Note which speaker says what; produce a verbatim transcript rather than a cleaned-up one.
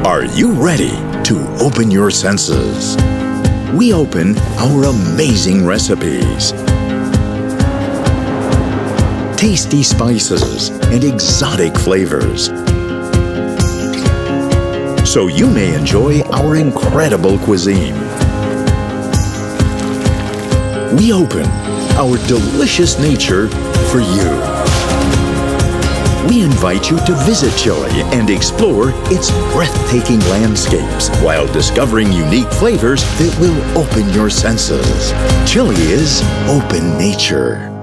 Speaker 1: Are you ready to open your senses? We open our amazing recipes, tasty spices, and exotic flavors, so you may enjoy our incredible cuisine. We open our delicious nature for you. We invite you to visit Chile and explore its breathtaking landscapes while discovering unique flavors that will open your senses. Chile is open nature.